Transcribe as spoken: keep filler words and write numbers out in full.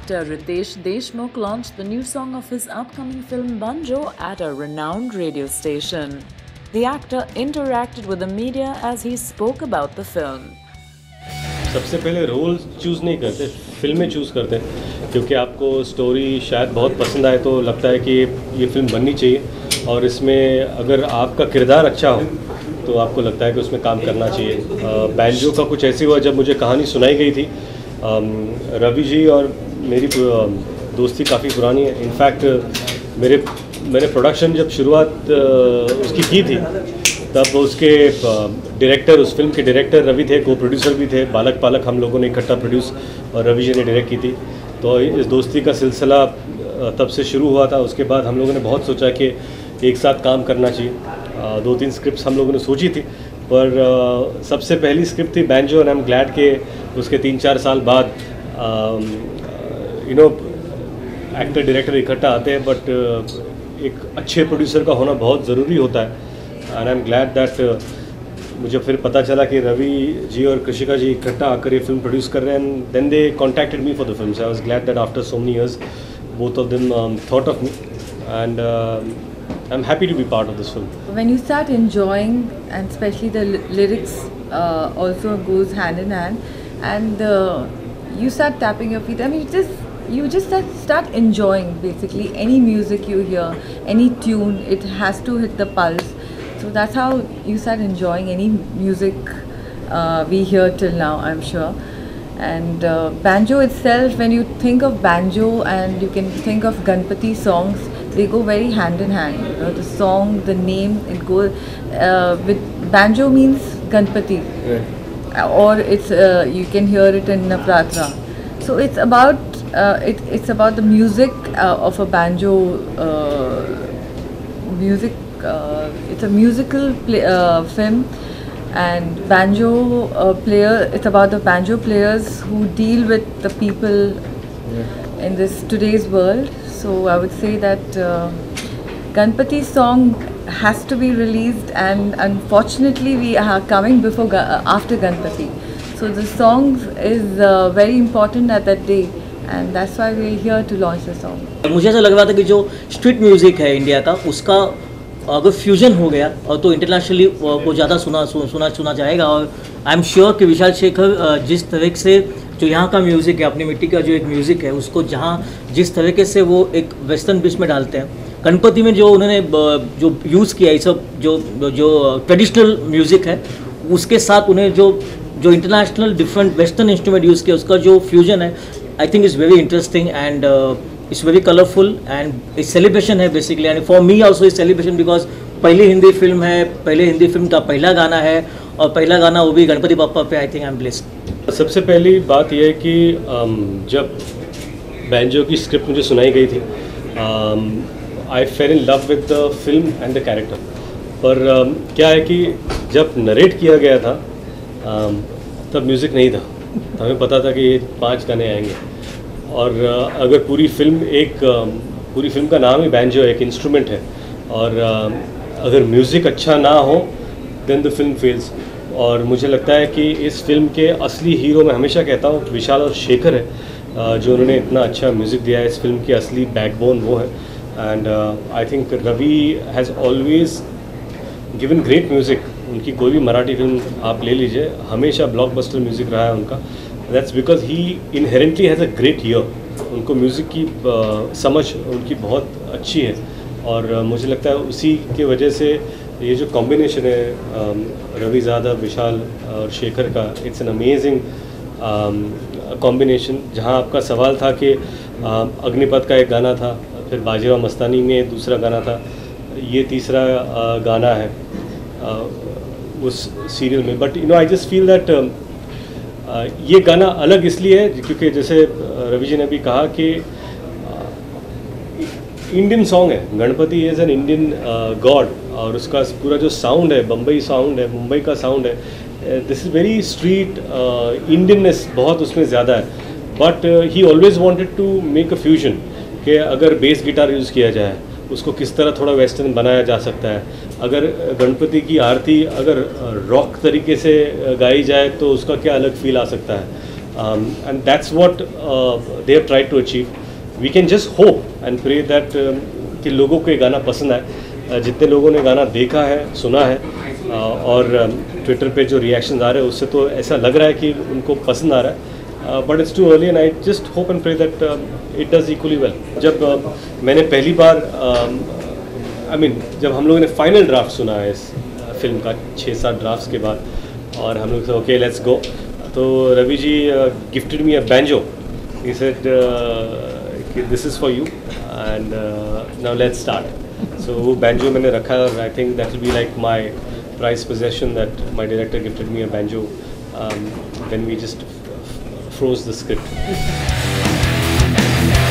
actor Ritesh Deshmukh launched the new song of his upcoming film Banjo at a renowned radio station. The actor interacted with the media as he spoke about the film. सबसे पहले role choose नहीं करते, फिल्में choose करते हैं, क्योंकि आपको story शायद बहुत पसंद आए तो लगता है कि ये फिल्म बननी चाहिए, और इसमें अगर आपका किरदार अच्छा हो तो आपको लगता है कि उसमें काम करना चाहिए। बैंजो का कुछ ऐसे हुआ जब मुझे कहानी सुनाई गई थी। रवि जी और मेरी दोस्ती काफ़ी पुरानी है। इनफैक्ट मेरे मैंने प्रोडक्शन जब शुरुआत उसकी की थी तब उसके डायरेक्टर, उस फिल्म के डायरेक्टर रवि थे, को प्रोड्यूसर भी थे। बालक पालक हम लोगों ने इकट्ठा प्रोड्यूस और रवि जी ने डायरेक्ट की थी। तो इस दोस्ती का सिलसिला तब से शुरू हुआ था। उसके बाद हम लोगों ने बहुत सोचा कि एक साथ काम करना चाहिए। दो तीन स्क्रिप्ट्स हम लोगों ने सोची थी, पर सबसे पहली स्क्रिप्ट थी बैंजो, और आई एम ग्लैड के उसके तीन चार साल बाद यू नो एक्टर डायरेक्टर इकट्ठा आते हैं, बट एक अच्छे प्रोड्यूसर का होना बहुत ज़रूरी होता है। And I am glad that मुझे फिर पता चला कि रवि जी और कृषिका जी इकट्ठा आकर ये फिल्म प्रोड्यूस कर रहे हैं, and then they contacted me for the film. I was glad that after so many years both of them um, thought of me, and uh, I'm happy to be part of this film. When you start enjoying, and especially the lyrics uh, also goes hand in hand, and uh, you start tapping your feet. I mean, just you just start, start enjoying basically any music you hear, any tune. It has to hit the pulse. So that's how you start enjoying any music uh, we hear till now, I'm sure. And uh, banjo itself, when you think of banjo and you can think of Ganpati songs, they go very hand in hand. You know, the song, the name, it goes uh, with banjo means Ganpati, yeah. Or it's uh, you can hear it in Navratra. So it's about uh, it, it's about the music uh, of a banjo uh, music. Uh, it's a musical play, uh, film. And banjo uh, player, it's about the banjo players who deal with the people yeah. in this today's world. So I would say that uh, Ganpati song has to be released, and unfortunately we are coming before after Ganpati. So the song is uh, very important at that day, and that's why we are here to launch the song. मुझे ऐसा लग रहा था कि जो street music है India का, उसका अगर फ्यूजन हो गया और तो इंटरनेशनली को ज़्यादा सुना सुना सुना जाएगा। और आई एम श्योर कि विशाल शेखर जिस तरीके से जो यहाँ का म्यूज़िक है, अपनी मिट्टी का जो एक म्यूज़िक है, उसको जहाँ जिस तरीके से वो एक वेस्टर्न बीच में डालते हैं, गणपति में जो उन्होंने जो यूज़ किया, ये सब जो जो ट्रेडिशनल म्यूज़िक है, उसके साथ उन्हें जो जो international different western instrument use किया, उसका जो फ्यूजन है, I think is very interesting and it's very colourful and एक सेलिब्रेशन है basically. And for me also is celebration because पहली हिंदी फिल्म है, पहले हिंदी फिल्म का पहला गाना है, और पहला गाना वो भी गणपति बाप्पा पे। I think I am blessed. सबसे पहली बात यह है कि जब बैंजो की स्क्रिप्ट मुझे सुनाई गई थी, I fell in love with the film and the character. पर um, क्या है कि जब नरेट किया गया था um, तब म्यूज़िक नहीं था, हमें पता था कि ये पाँच गाने आएंगे, और uh, अगर पूरी फिल्म एक uh, पूरी फिल्म का नाम ही बैंजो एक इंस्ट्रूमेंट है, और uh, अगर म्यूज़िक अच्छा ना हो देन द फिल्म फेल्स। और मुझे लगता है कि इस फिल्म के असली हीरो, मैं हमेशा कहता हूँ, विशाल और शेखर है, uh, जो उन्होंने इतना अच्छा म्यूज़िक दिया है। इस फिल्म की असली बैकबोन वो है, and I think Ravi has always given great music. उनकी कोई भी मराठी फिल्म आप ले लीजिए, हमेशा ब्लॉकबस्टर म्यूज़िक रहा है उनका। That's because he inherently has a great ear. उनको म्यूज़िक की uh, समझ उनकी बहुत अच्छी है, और uh, मुझे लगता है उसी के वजह से ये जो कॉम्बिनेशन है uh, रवि ज़ादा, विशाल और शेखर का, इट्स एन अमेजिंग कॉम्बिनेशन। जहाँ आपका सवाल था कि uh, अग्निपथ का एक गाना था, फिर बाजीराव मस्तानी में दूसरा गाना था, ये तीसरा uh, गाना है uh, उस सीरियल में। But you know I just feel that ये गाना अलग इसलिए है क्योंकि जैसे रवि जी ने भी कहा कि इंडियन सॉन्ग है, Ganpati is an Indian god, और उसका पूरा जो साउंड है, बम्बई साउंड है, मुंबई का साउंड है, this is very street, Indianness बहुत उसमें ज़्यादा है। But he always wanted to make a fusion कि अगर बेस गिटार यूज़ किया जाए, उसको किस तरह थोड़ा वेस्टर्न बनाया जा सकता है। अगर गणपति की आरती अगर रॉक तरीके से गाई जाए तो उसका क्या अलग फील आ सकता है। um, and that's what uh, they have tried to achieve. We can just hope and pray that um, कि लोगों को ये गाना पसंद आए. uh, जितने लोगों ने गाना देखा है, सुना है, uh, और ट्विटर um, पे जो रिएक्शन आ रहे हैं उससे तो ऐसा लग रहा है कि उनको पसंद आ रहा है. But it's too early and I just hope and pray that it does equally well. जब uh, मैंने पहली बार आई um, मीन जब हम लोगों ने फाइनल ड्राफ्ट सुना है इस फिल्म का छः सात ड्राफ्ट्स के बाद, और हम लोग ओके लेट्स गो, तो Ravi ji gifted me a banjo. He said this is for you and now let's start. So वो बैंजो मैंने रखा है और I think that will be like my prize possession, that my director gifted me a banjo when we just froze the script.